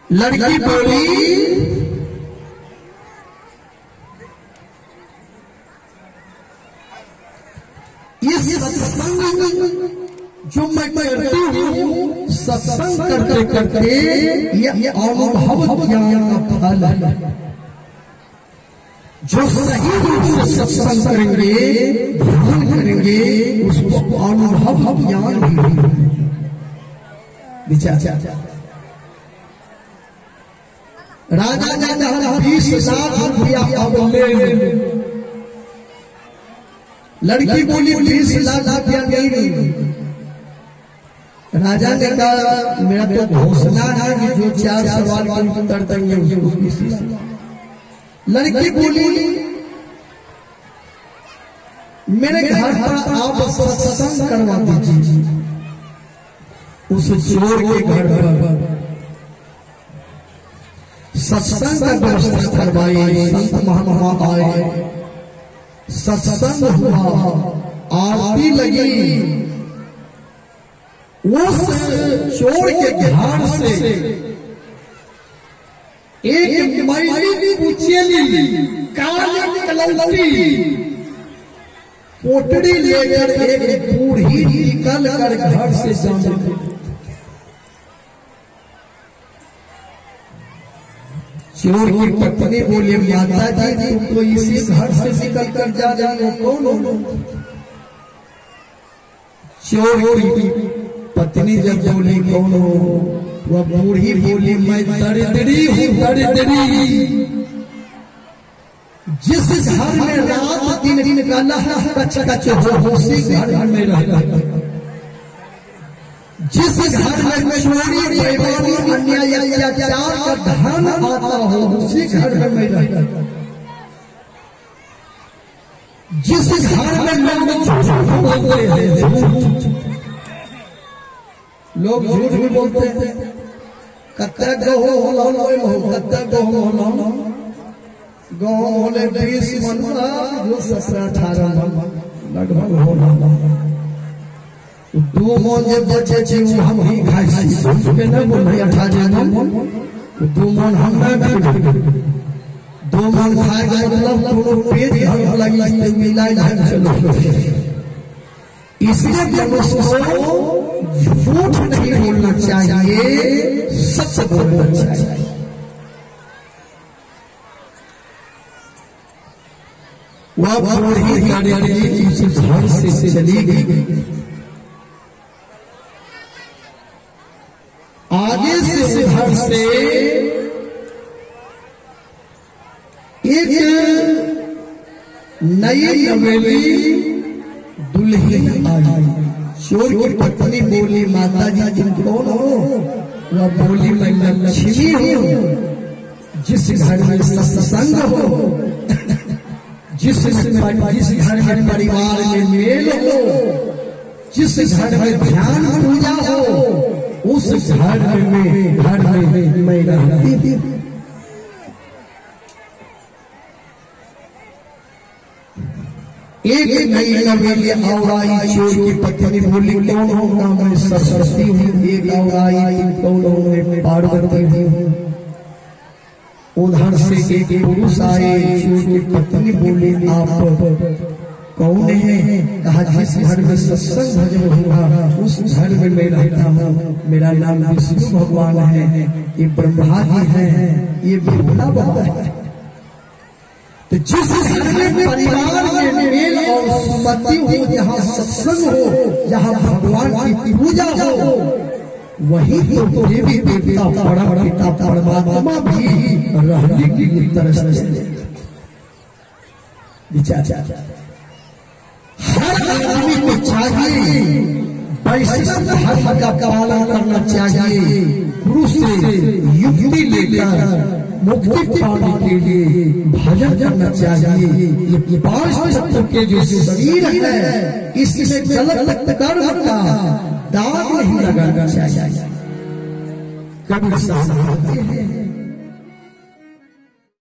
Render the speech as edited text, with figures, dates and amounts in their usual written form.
लड़की बोली इस सत्संग जो मैं करती हूँ, सत्संग करते करते ये अनुभव ज्ञान का फल है। जो सही रूप से सत्संग करेंगे, ध्यान करेंगे, उसको अनुभव ज्ञान भी विचार। राजा ने कहा 20 लाख रुपया बोले, लड़की बोली 20 लाख रुपया नहीं। राजा ने कहा मेरा तो घोषणा है कि जो 4 सवाल का उत्तर देंगे उसको। लड़की बोली मेरे घर पर आप सत्संग करवा दीजिए। उस चोर के घर पर सत्संग का व्यवस्था करवाई। संत महात्मा आए, सत्संग हुआ, आरती लगी। उस चोर के घर से एक मैली कुचेली काली कलौती पोटड़ी लेकर एक बूढ़ी निकल कर घर से जाने। चोर की पत्नी बोली माता जी तुम तो इसी घर से निकल कर जा रहे हो, कौन हो? चोर की पत्नी जब बोली कौन हो, वह बूढ़ी बोली मैं दरिद्री हूँ, दरिद्री। जिस घर में रात दिन निकाला कच कच हो उसी घर में रहता। जिस घर में चोरी बेईमानी अन्याय अत्याचार का धन आता हो उसी घर में रहता। जिस घर में लोग झूठ बोलते हैं, लोग झूठ भी बोलते हैं, कत्ते गाँव होले 20 मन जो 17-18 मन लगभग होना। 2 मन जब बचे थे हम ही खाई पे न बोले 18 मन 2 मन हम न 2 मन खाए का मतलब दोनों पेट हम लगी मिलाई नहीं चलो। इसलिए मनुष्य झूठ नहीं बोलना चाहिए, सच बोलना चाहिए। वह बूढ़ी घर से चली गई। आगे से घर से एक नई नवेली दुल्हन आई। चोर की पत्नी बोली माता जी तुम कौन हो? वह बोली मैं लक्ष्मी हूँ। जिस घर में सत्संग हो, जिस घर में परिवार में मेल हो, जिस घर में ध्यान पूजा हो, उस घर में मैं रहती थी। एक नई नवेली और आई। चोर की पत्नी बोली कौन हो? मैं सरस्वती हूँ। एक और आई कौन हो? मैं पार्वती हूँ। उधर से एक पुरुष आए। चोर की पत्नी बोली आप कौन है? कहा जिस घर में सत्संग भजन होगा उस घर में मैं रहता हूँ। मेरा नाम विष्णु भगवान है, ये ब्रह्मा जी है, ये भोला बाबा है। तो जिस घर में परिवार में मेल और सुमति हो, जहाँ सत्संग हो, जहाँ भगवान की पूजा हो, वही तो देवी देवता परम पिता परमात्मा भी रहने की तरह से विचार। हर आदमी को चाहिए वैष्णव धर्म का पालन करना चाहिए। गुरु से युक्ति लेकर मुक्ति पाने के लिए भजन करना चाहिए। ये 5 तत्व के जो शरीर है इसमें गलत कर्म का दाग नहीं लगाना चाहिए। कबीर साहब कहते हैं